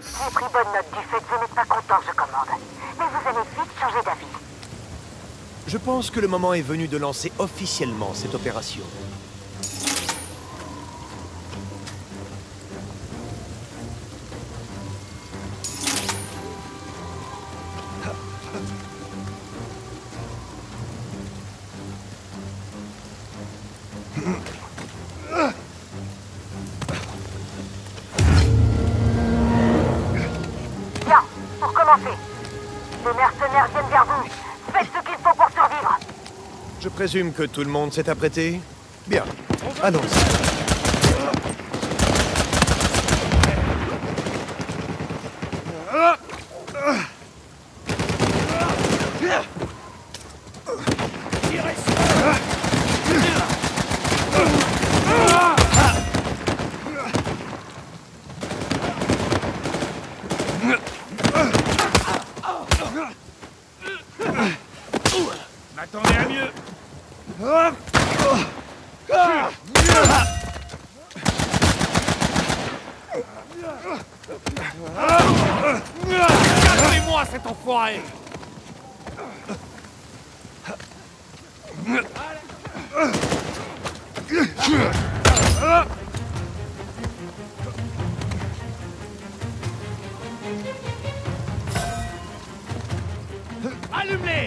J'ai pris bonne note du fait que vous n'êtes pas content que je commande. Mais vous allez vite changer d'avis. Je pense que le moment est venu de lancer officiellement cette opération. Bien, pour commencer. Les mercenaires viennent vers vous. Faites ce qu'il faut pour survivre. Je présume que tout le monde s'est apprêté? Bien, allons-y. M'attendez à mieux. Calmez-moi cet enfoiré. Allume-les.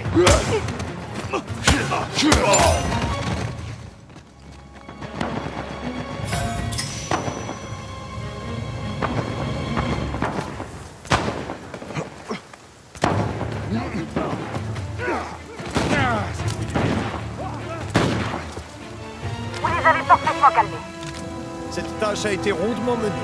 Vous les avez parfaitement calmés. Cette tâche a été rondement menée.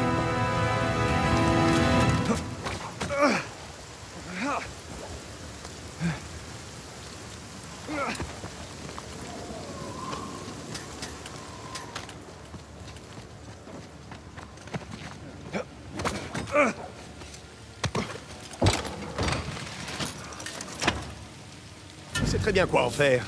C'est très bien quoi en faire.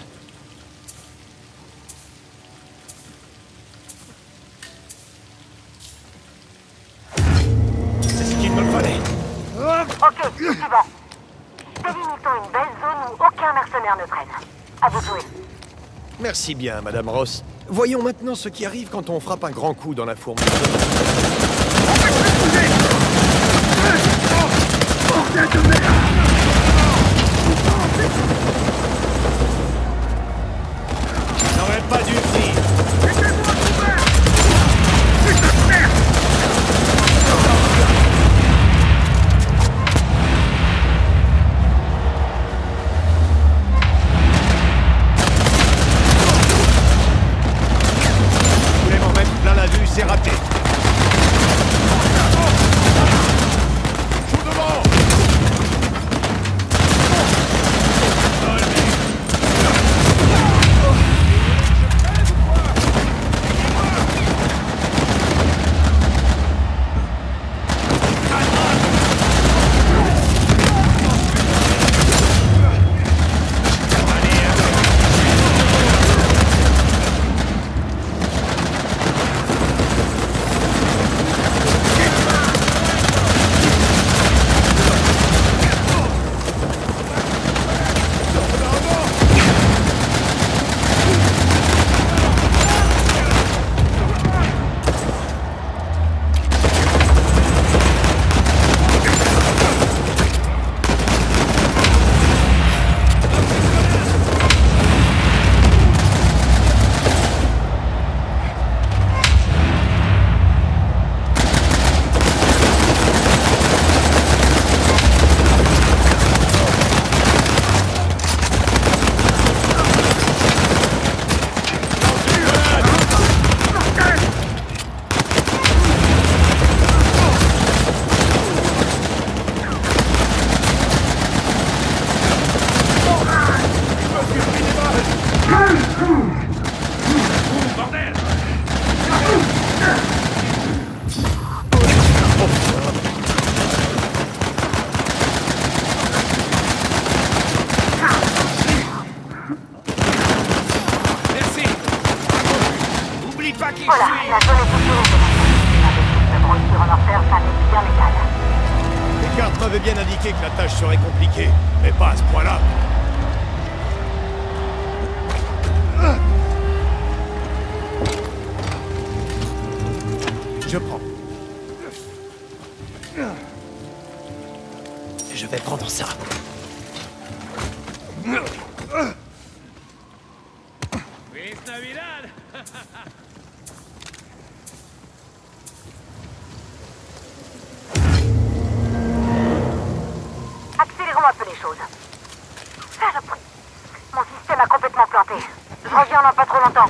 C'est ce qu'il me fallait. Ok, suivant. Délimitons une belle zone où aucun mercenaire ne traîne. À vous de jouer. Merci bien, Madame Ross. Voyons maintenant ce qui arrive quand on frappe un grand coup dans la fourmi. N'aurais pas dû venir. Je voulais m'en mettre plein la vue, c'est raté. Joue devant. la tâche serait compliquée, mais pas à ce point-là. Je prends. Je vais prendre ça. ¡Feliz Navidad! Accélérons un peu les choses. Ça, je prie. Mon système a complètement planté. Je reviens dans pas trop longtemps.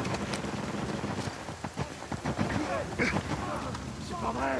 C'est pas vrai!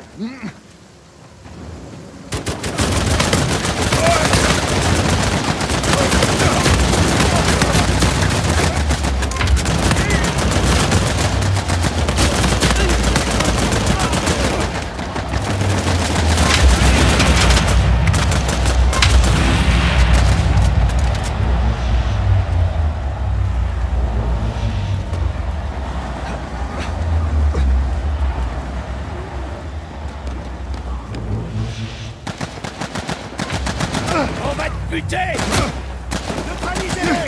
On va te buter! Neutralisez-les!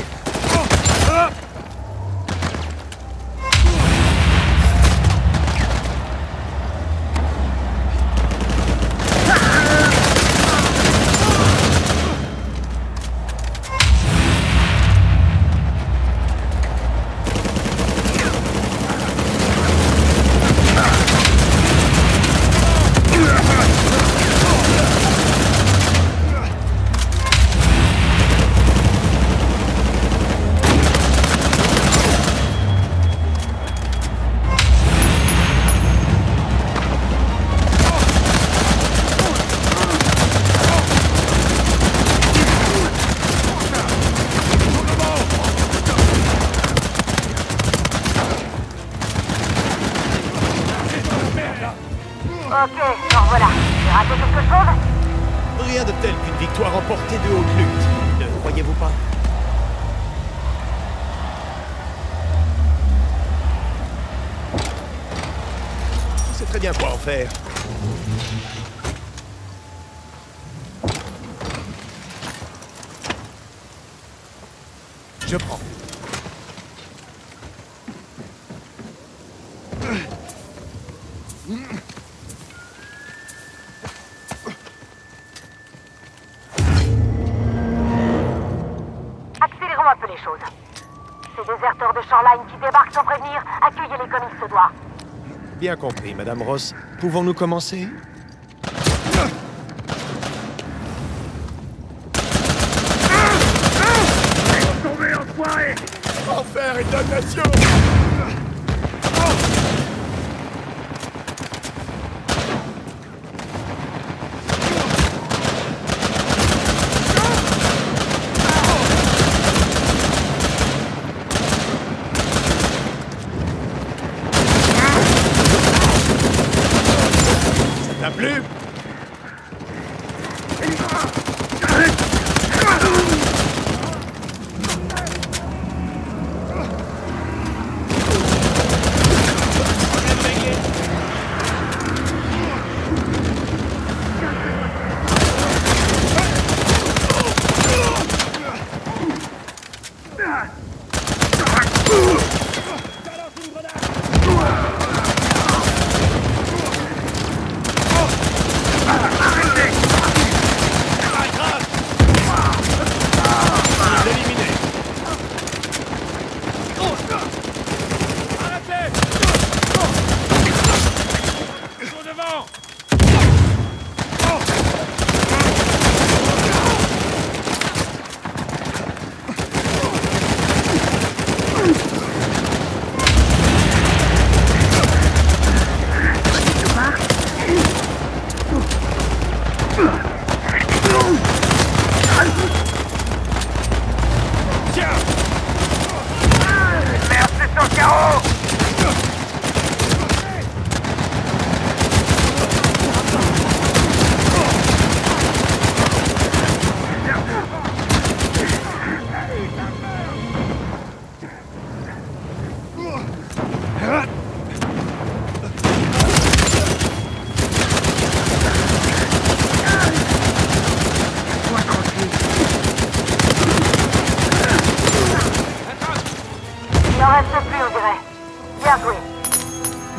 Ok, alors voilà. J'ai raté quelque chose? Rien de tel qu'une victoire remportée de haute lutte, ne croyez-vous pas? Je sais très bien quoi en faire. Je prends. Accélérons un peu les choses. Ces déserteurs de Shoreline qui débarquent sans prévenir, accueillez-les comme il se doit. Bien compris, Madame Ross. Pouvons-nous commencer? Tombez, enfoiré! Enfer et damnation! Ça t'a plu?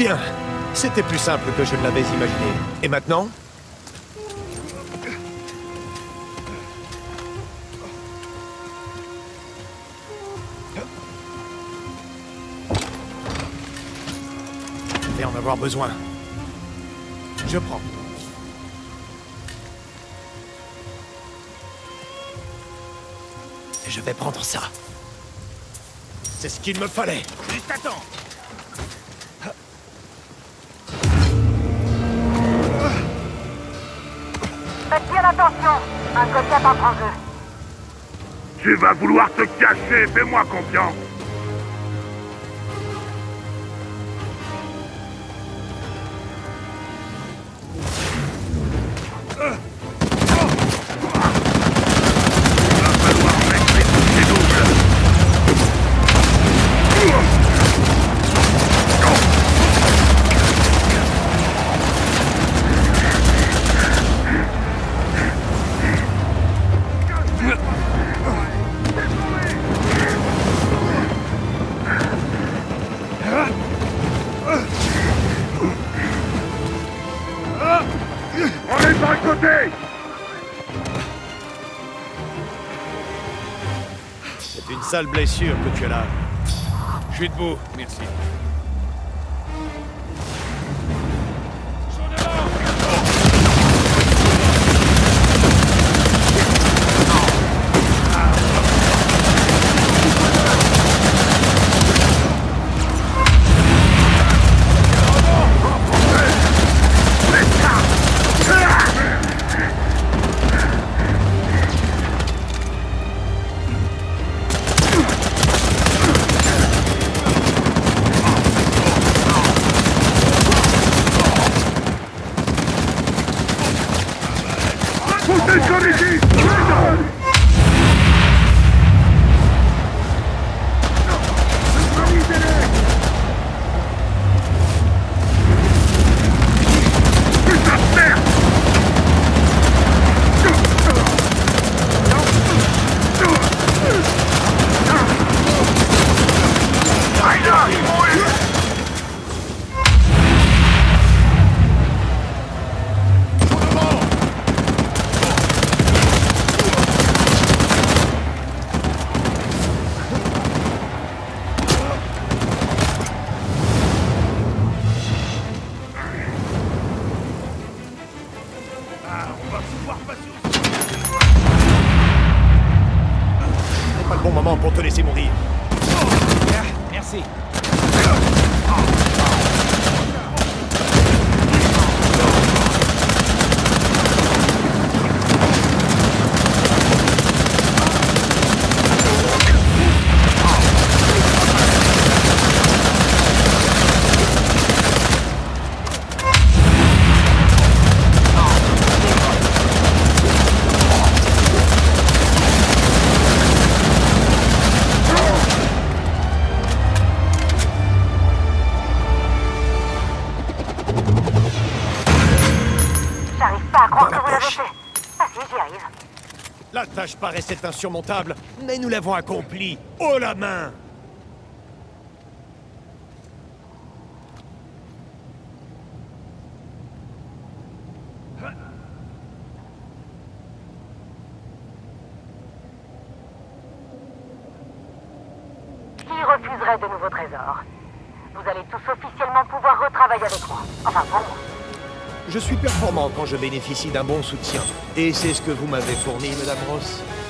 Bien. C'était plus simple que je ne l'avais imaginé. Et maintenant? Je vais en avoir besoin. Je prends. Et je vais prendre ça. C'est ce qu'il me fallait. Juste attends. Faites bien attention. Un Goliath entre en jeu. Tu vas vouloir te cacher, fais-moi confiance. On est sur le côté. C'est une sale blessure que tu as là. Je suis debout, merci. C'est pas le bon moment pour te laisser mourir. Merci. J'arrive pas à croire Dans la que vous l'avez poche. fait. Ah si, j'y arrive. La tâche paraissait insurmontable, mais nous l'avons accomplie. Haut la main! Qui refuserait de nouveaux trésors? Vous allez tous officiellement pouvoir retravailler avec moi. Enfin, pour moi. Je suis performant quand je bénéficie d'un bon soutien. Et c'est ce que vous m'avez fourni, Madame Ross.